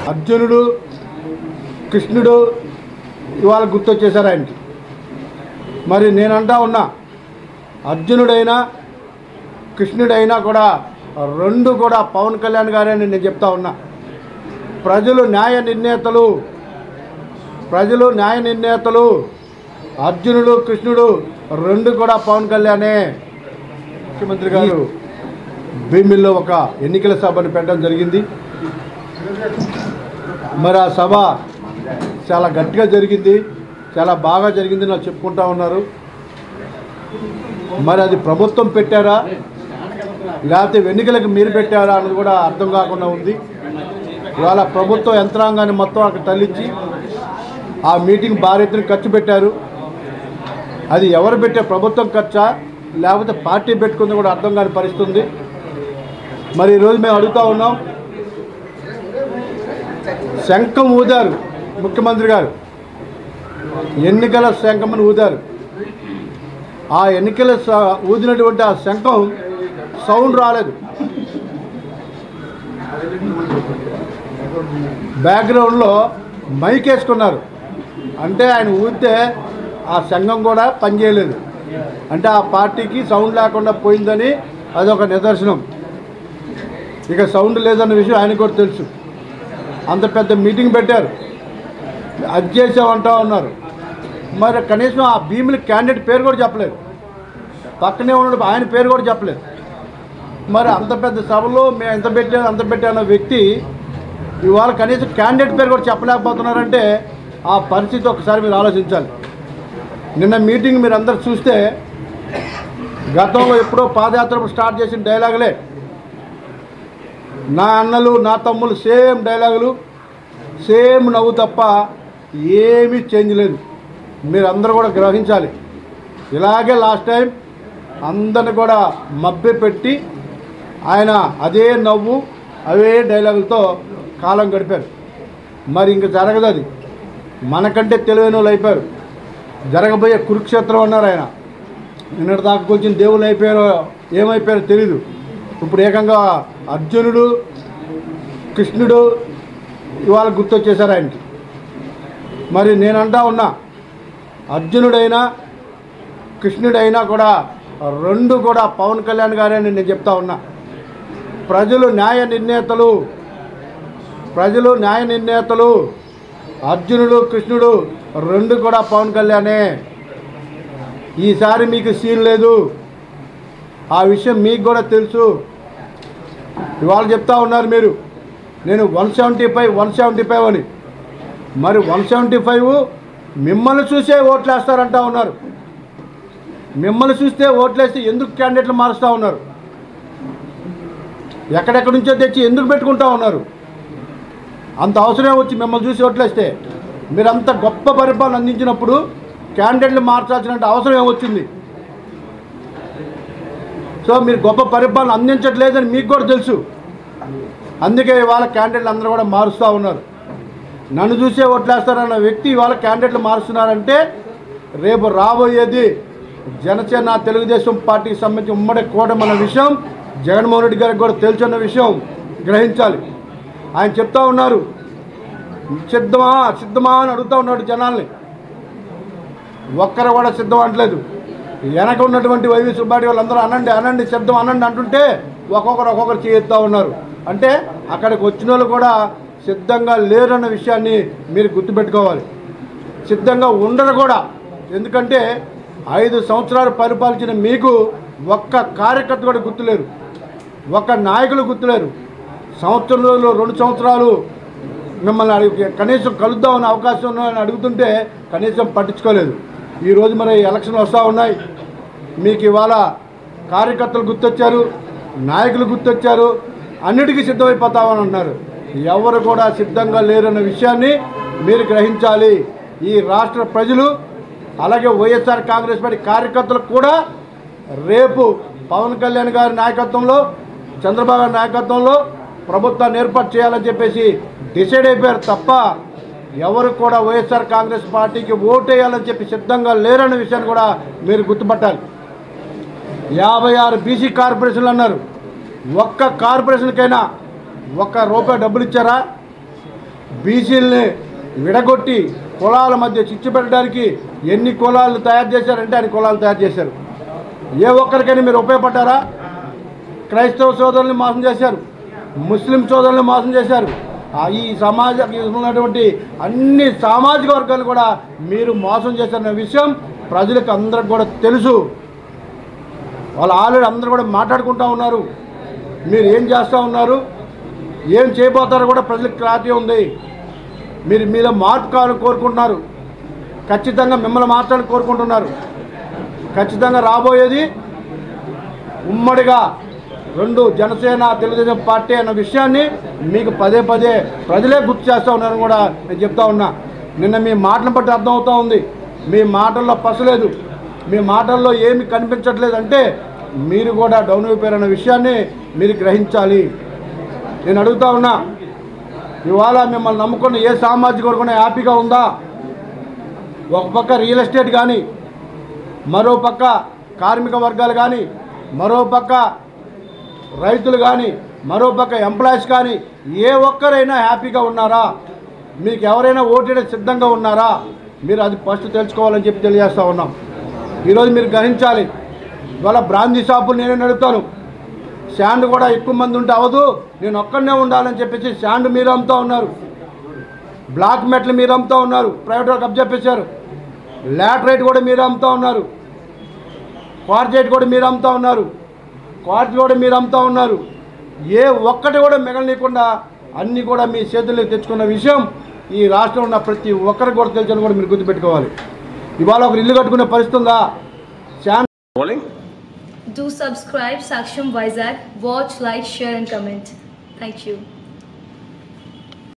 అర్జునుడు కృష్ణుడు ఇవాళ గుర్తొచ్చేశారు ఆయనకి. మరి నేనంటా ఉన్నా, అర్జునుడైనా కృష్ణుడైనా కూడా రెండు కూడా పవన్ కళ్యాణ్ గారే నేను చెప్తా ఉన్నా. ప్రజలు న్యాయ నిర్ణేతలు అర్జునుడు కృష్ణుడు రెండు కూడా పవన్ కళ్యాణే. ముఖ్యమంత్రి గారు భీమిల్లో ఒక ఎన్నికల సభను పెట్టడం జరిగింది. మరి ఆ సభ చాలా గట్టిగా జరిగింది, చాలా బాగా జరిగింది నాకు చెప్పుకుంటా ఉన్నారు. మరి అది ప్రభుత్వం పెట్టారా లేకపోతే ఎన్నికలకు మీరు పెట్టారా అన్నది కూడా అర్థం కాకుండా ఉంది. ఇవాళ ప్రభుత్వ యంత్రాంగాన్ని మొత్తం అక్కడ తరలించి ఆ మీటింగ్ భారీ ఎత్తున ఖర్చు పెట్టారు. అది ఎవరు పెట్టే ప్రభుత్వం ఖర్చా లేకపోతే పార్టీ పెట్టుకుంది కూడా అర్థం కాని పరిస్థితి ఉంది. మరి ఈరోజు మేము అడుగుతూ ఉన్నాం, శంఖం ఊదారు ముఖ్యమంత్రి గారు, ఎన్నికల శంఖంని ఊదారు. ఆ ఎన్నికల ఊదినటువంటి ఆ శంఖం సౌండ్ రాలేదు. బ్యాక్గ్రౌండ్లో మైక్ వేసుకున్నారు. అంటే ఆయన ఊదితే ఆ శంఖం కూడా పనిచేయలేదు. అంటే ఆ పార్టీకి సౌండ్ లేకుండా పోయిందని అదొక నిదర్శనం. ఇక సౌండ్ లేదన్న విషయం ఆయనకు కూడా తెలుసు. అంత పెద్ద మీటింగ్ పెట్టారు, అది చేసామంటా ఉన్నారు. మరి కనీసం ఆ భీముల క్యాండిడేట్ పేరు కూడా చెప్పలేదు, పక్కనే ఉన్నాడు ఆయన పేరు కూడా చెప్పలేదు. మరి అంత పెద్ద సభలో మేము అంత పెట్టాన వ్యక్తి ఇవాళ కనీసం క్యాండిడేట్ పేరు కూడా చెప్పలేకపోతున్నారంటే ఆ పరిస్థితి ఒకసారి మీరు ఆలోచించాలి. నిన్న మీటింగ్ మీరు అందరు చూస్తే గతంలో ఎప్పుడో పాదయాత్ర స్టార్ట్ చేసిన డైలాగులే, నా అన్నలు నా తమ్ముళ్ళు సేమ్ డైలాగులు, సేమ్ నవ్వు తప్ప ఏమీ చేంజ్ లేదు. మీరు అందరూ కూడా గ్రహించాలి. ఇలాగే లాస్ట్ టైం అందరిని కూడా మభ్య పెట్టి ఆయన అదే నవ్వు అవే డైలాగులతో కాలం గడిపారు. మరి ఇంక జరగదు అది. మనకంటే తెలివైన వాళ్ళు అయిపోయారు. జరగబోయే కురుక్షేత్రం అన్నారు ఆయన. నిన్నటి దాకా కొంచెం దేవుళ్ళు అయిపోయారో ఏమైపోయారో తెలీదు. ఇప్పుడు ఏకంగా అర్జునుడు కృష్ణుడు ఇవాళ గుర్తొచ్చేశారు ఆయనకి. మరి నేనంటా ఉన్నా, అర్జునుడైనా కృష్ణుడైనా కూడా రెండు కూడా పవన్ కళ్యాణ్ గారే నేను చెప్తా ఉన్నా. ప్రజలు న్యాయ నిర్ణేతలు అర్జునుడు కృష్ణుడు రెండు కూడా పవన్ కళ్యాణే. ఈసారి మీకు సీన్ లేదు, ఆ విషయం మీకు కూడా తెలుసు. ఇవాళ చెప్తా ఉన్నారు మీరు, నేను 175 అని. మరి 175 మిమ్మల్ని చూసే ఓట్లు వేస్తారంటా ఉన్నారు. మిమ్మల్ని చూస్తే ఓట్లేస్తే ఎందుకు క్యాండిడేట్లు మారుస్తూ ఉన్నారు? ఎక్కడెక్కడి నుంచో తెచ్చి ఎందుకు పెట్టుకుంటా ఉన్నారు? అంత అవసరం వచ్చి మిమ్మల్ని చూసి ఓట్లేస్తే మీరంత గొప్ప పరిపాలన అందించినప్పుడు క్యాండిడేట్లు మార్చాల్సిన అవసరం ఏమొచ్చింది? సో మీరు గొప్ప పరిపాలన అందించట్లేదని మీకు కూడా తెలుసు. అందుకే ఇవాళ క్యాండిడేట్లు అందరూ కూడా మారుస్తూ ఉన్నారు. నన్ను చూసే ఓట్లేస్తారన్న వ్యక్తి ఇవాళ క్యాండిడేట్లు మారుస్తున్నారంటే రేపు రాబోయేది జనసేన తెలుగుదేశం పార్టీకి సంబంధించి ఉమ్మడి కూటమి అన్న విషయం జగన్మోహన్ రెడ్డి గారికి కూడా తెలుసున్న విషయం గ్రహించాలి. ఆయన చెప్తా ఉన్నారు, సిద్ధమా అని అడుగుతూ ఉన్నాడు జనాల్ని. ఒక్కరు కూడా సిద్ధం అనట్లేదు. వెనక ఉన్నటువంటి వైవి సుబ్బారెడ్డి వాళ్ళందరూ అనండి సిద్ధం అనండి అంటుంటే ఒక్కొక్కరు చేస్తూ ఉన్నారు. అంటే అక్కడికి వచ్చిన వాళ్ళు కూడా సిద్ధంగా లేరన్న విషయాన్ని మీరు గుర్తుపెట్టుకోవాలి. సిద్ధంగా ఉండరు కూడా. ఎందుకంటే 5 సంవత్సరాలు పరిపాలించిన మీకు ఒక్క కార్యకర్త కూడా గుర్తులేరు, ఒక్క నాయకులు గుర్తులేరు. సంవత్సరం రోజులు 2 సంవత్సరాలు మిమ్మల్ని కనీసం కలుద్దామని అవకాశం ఉన్నాయని అడుగుతుంటే కనీసం పట్టించుకోలేదు. ఈరోజు మరి ఎలక్షన్లు వస్తూ ఉన్నాయి. మీకు ఇవాళ కార్యకర్తలు గుర్తొచ్చారు, నాయకులు గుర్తొచ్చారు, అన్నిటికీ సిద్ధమైపోతామని అన్నారు. ఎవరు కూడా సిద్ధంగా లేరన్న విషయాన్ని మీరు గ్రహించాలి. ఈ రాష్ట్ర ప్రజలు అలాగే వైఎస్ఆర్ కాంగ్రెస్ పార్టీ కార్యకర్తలకు కూడా రేపు పవన్ కళ్యాణ్ గారి నాయకత్వంలో చంద్రబాబు గారి నాయకత్వంలో ప్రభుత్వాన్ని ఏర్పాటు చేయాలని చెప్పేసి డిసైడ్ అయిపోయారు తప్ప ఎవరు కూడా వైఎస్ఆర్ కాంగ్రెస్ పార్టీకి ఓటేయాలని చెప్పి సిద్ధంగా లేరన్న విషయాన్ని కూడా మీరు గుర్తుపట్టాలి. 56 బీసీ కార్పొరేషన్లు అన్నారు. ఒక్క కార్పొరేషన్కైనా ₹1 డబ్బులు ఇచ్చారా? బీసీలని విడగొట్టి కులాల మధ్య చిచ్చు పెట్టడానికి ఎన్ని కులాలు తయారు చేశారంటే అన్ని కులాలు తయారు చేశారు. ఏ ఒక్కరికైనా మీరు ఉపయోగపడ్డారా? క్రైస్తవ సోదరుల్ని మోసం చేశారు, ముస్లిం సోదరుల్ని మోసం చేశారు. ఈ ఉన్నటువంటి అన్ని సామాజిక వర్గాలు కూడా మీరు మోసం చేశారన్న విషయం ప్రజలకు అందరికి కూడా తెలుసు. వాళ్ళు ఆల్రెడీ అందరూ కూడా మాట్లాడుకుంటూ ఉన్నారు. మీరు ఏం చేస్తూ ఉన్నారు, ఏం చేయబోతారో కూడా ప్రజలకు క్లారిటీ ఉంది. మీరు మీలో మార్పు కావాలని కోరుకుంటున్నారు. ఖచ్చితంగా మిమ్మల్ని మార్చాలని కోరుకుంటున్నారు. ఖచ్చితంగా రాబోయేది ఉమ్మడిగా రెండు జనసేన తెలుగుదేశం పార్టీ అన్న విషయాన్ని మీకు పదే పదే ప్రజలే గుర్తు చేస్తూ ఉన్నారని కూడా నేను చెప్తా ఉన్నా. నిన్న మీ మాటలను బట్టి అర్థమవుతూ ఉంది, మీ మాటల్లో పసలేదు, మీ మాటల్లో ఏమి కనిపించట్లేదు. అంటే మీరు కూడా డౌన్ అయిపోయారన్న విషయాన్ని మీరు గ్రహించాలి. నేను అడుగుతా ఉన్నా, ఇవాళ మిమ్మల్ని నమ్ముకున్న ఏ సామాజిక వర్గం హ్యాపీగా ఉందా? ఒక పక్క రియల్ ఎస్టేట్ కానీ, మరో పక్క కార్మిక వర్గాలు కానీ, మరో పక్క రైతులు కానీ, మరో పక్క ఎంప్లాయీస్ కానీ ఏ ఒక్కరైనా హ్యాపీగా ఉన్నారా? మీకు ఎవరైనా ఓటేయడం సిద్ధంగా ఉన్నారా? మీరు అది ఫస్ట్ తెలుసుకోవాలని చెప్పి తెలియజేస్తూ ఉన్నాం. ఈరోజు మీరు గ్రహించాలి, ఇవాళ బ్రాందీ షాపులు నేనే నడుపుతాను. శాండ్ కూడా ఎక్కువ మంది ఉంటే అవదు, నేను ఒక్కడనే ఉండాలని చెప్పేసి శాండ్ మీరు అమ్ముతూ ఉన్నారు. బ్లాక్ మెటల్ మీరు అమ్ముతూ ఉన్నారు, ప్రైవేట్ వాళ్ళకి అప్పచెప్పేశారు. లాటరైట్ కూడా మీరు అమ్ముతూ ఉన్నారు, క్వార్జైట్ కూడా మీరు అమ్ముతూ ఉన్నారు, క్వార్జ్ కూడా మీరు అమ్ముతూ ఉన్నారు. ఏ ఒక్కటి కూడా మిగలనీయకుండా అన్నీ కూడా మీ చేతుల్లో తెచ్చుకున్న విషయం ఈ రాష్ట్రంలో ఉన్న ప్రతి ఒక్కరికి కూడా తెలుసని కూడా మీరు గుర్తుపెట్టుకోవాలి. ఇవాళ ఒక ఇల్లు కట్టుకునే పరిస్థితి ఉందా? Do subscribe Saksham Vizag. Watch, like, share and comment. Thank you.